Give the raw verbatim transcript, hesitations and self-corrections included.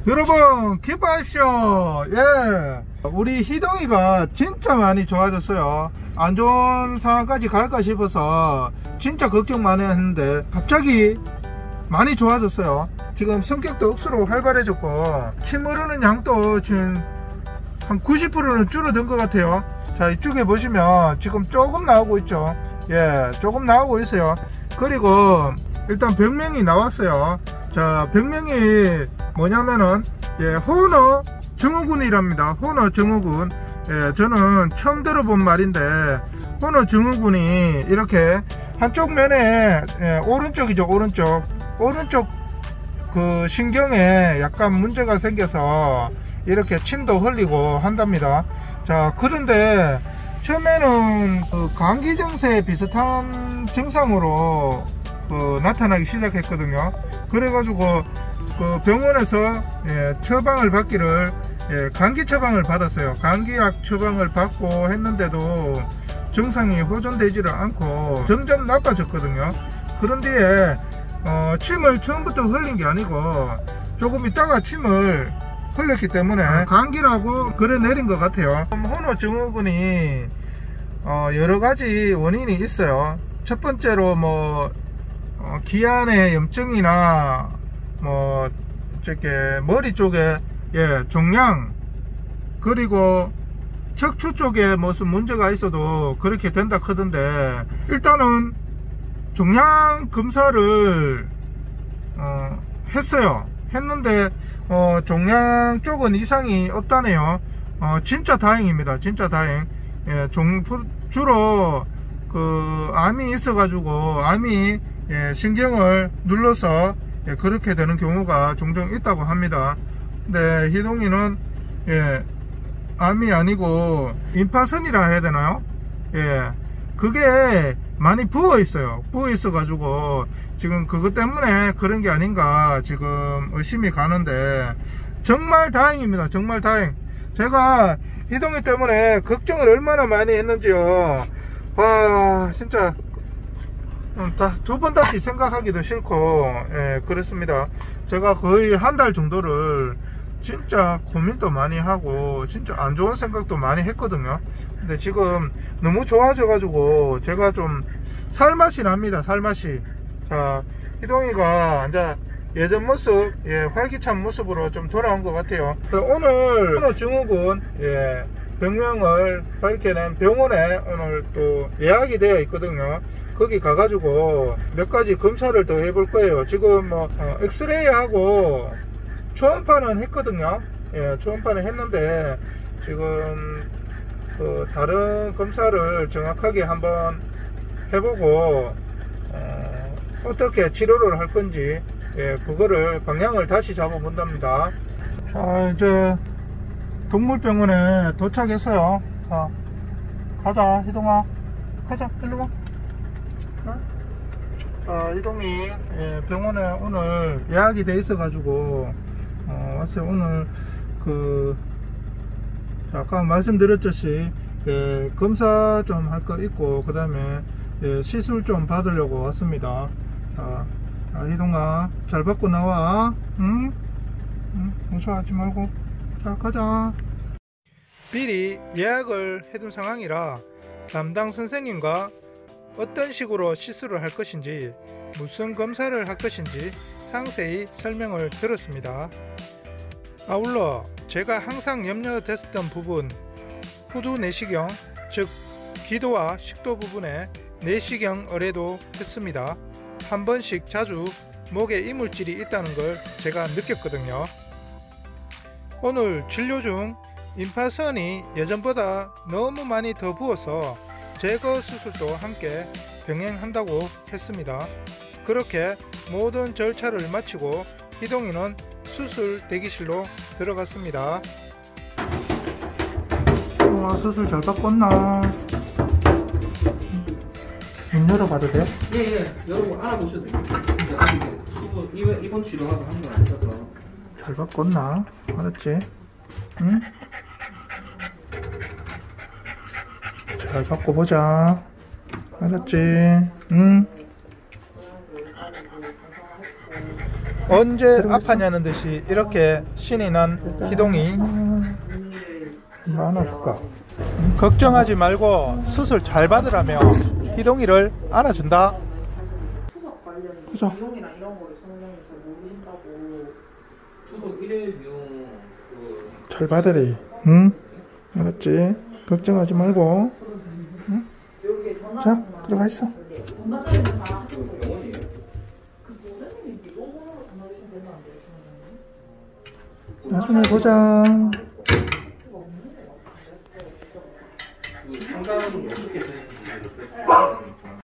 여러분 기뻐하십시오. 예, 우리 희동이가 진짜 많이 좋아졌어요. 안 좋은 상황까지 갈까 싶어서 진짜 걱정 많이 했는데 갑자기 많이 좋아졌어요. 지금 성격도 억수로 활발해졌고 침 흐르는 양도 지금 한 구십 퍼센트는 줄어든 것 같아요. 자, 이쪽에 보시면 지금 조금 나오고 있죠. 예, 조금 나오고 있어요. 그리고 일단 병명이 나왔어요. 자, 병명이 뭐냐면은 예, 호너 증후군이랍니다. 호너 증후군. 예, 저는 처음 들어본 말인데 호너 증후군이 이렇게 한쪽 면에 예, 오른쪽이죠. 오른쪽 오른쪽 그 신경에 약간 문제가 생겨서 이렇게 침도 흘리고 한답니다. 자, 그런데 처음에는 그 감기 증세 비슷한 증상으로 그 나타나기 시작했거든요. 그래가지고 그 병원에서 예, 처방을 받기를 예, 감기 처방을 받았어요. 감기약 처방을 받고 했는데도 증상이 호전되지를 않고 점점 나빠졌거든요. 그런 뒤에 어, 침을 처음부터 흘린 게 아니고 조금 있다가 침을 흘렸기 때문에 감기라고 그래 내린 것 같아요. 호너 증후군이 어, 여러가지 원인이 있어요. 첫 번째로 뭐 어, 기안의 염증이나 뭐 저게 머리 쪽에 예, 종양, 그리고 척추 쪽에 무슨 문제가 있어도 그렇게 된다 하던데 일단은 종양 검사를 어, 했어요. 했는데 어, 종양 쪽은 이상이 없다네요. 어, 진짜 다행입니다. 진짜 다행. 예, 종, 주로 그 암이 있어 가지고 암이 예, 신경을 눌러서 예, 그렇게 되는 경우가 종종 있다고 합니다. 근데 희동이는 예, 암이 아니고 임파선이라 해야 되나요? 예, 그게 많이 부어 있어요. 부어 있어 가지고 지금 그것 때문에 그런 게 아닌가 지금 의심이 가는데 정말 다행입니다. 정말 다행. 제가 희동이 때문에 걱정을 얼마나 많이 했는지요. 와, 진짜 두 번 다시 생각하기도 싫고 예, 그렇습니다. 제가 거의 한 달 정도를 진짜 고민도 많이 하고 진짜 안 좋은 생각도 많이 했거든요. 근데 지금 너무 좋아져 가지고 제가 좀 살맛이 납니다. 살맛이. 자, 희동이가 이제 예전 모습, 예, 활기찬 모습으로 좀 돌아온 것 같아요. 오늘 호너 증후군 예, 병명을 밝혀낸 병원에 오늘 또 예약이 되어 있거든요. 거기 가가지고 몇 가지 검사를 더 해볼 거예요. 지금 뭐 어, 엑스레이 하고 초음파는 했거든요. 예, 초음파는 했는데 지금 그 다른 검사를 정확하게 한번 해보고 어, 어떻게 치료를 할 건지 예, 그거를 방향을 다시 잡아본답니다. 자, 이제 동물병원에 도착했어요. 자, 가자 희동아, 가자, 일로 와. 자, 희동이 예, 병원에 오늘 예약이 돼 있어 가지고 어, 왔어요. 오늘 그 아까 말씀드렸듯이 예, 검사 좀 할 거 있고 그 다음에 예, 시술 좀 받으려고 왔습니다. 자, 자, 희동아 잘 받고 나와. 응? 응? 무서워하지 말고. 자, 가자. 미리 예약을 해둔 상황이라 담당 선생님과 어떤 식으로 시술을 할 것인지 무슨 검사를 할 것인지 상세히 설명을 들었습니다. 아울러 제가 항상 염려됐었던 부분 후두 내시경, 즉 기도와 식도 부분에 내시경 의뢰도 했습니다. 한 번씩 자주 목에 이물질이 있다는 걸 제가 느꼈거든요. 오늘 진료 중 임파선이 예전보다 너무 많이 더 부어서 제거 수술도 함께 병행한다고 했습니다. 그렇게 모든 절차를 마치고 희동이는 수술 대기실로 들어갔습니다. 와, 수술 잘 받고 왔나? 문 열어봐도 돼? 예예, 예. 여러분 알아보셔도 돼요. 근데 아직 수부 입원, 입원 치료하고 하는 건 아니라서. 잘 받고 왔나? 알았지? 응? 잘 받고 보자. 알았지? 응? 언제 아파냐는 듯이 이렇게 신이 난 희동이 한번 안아줄까? 걱정하지 말고 수술 잘 받으라며 희동이를 안아준다. 투석 관련 그죠? 비용이랑 이런 거를 선생님이 잘 모르신다고. 투석 일회 비용 그 잘 받으래. 응? 알았지? 걱정하지 말고. 응? 여기 전화 자, 들어가 있어. 전화자리는 다 그 병원이에요? 그 보장님이 이거 번호로 전화 주시면 되면 안 돼요, 나중에 보자. 그 상담은 어떻게 되는지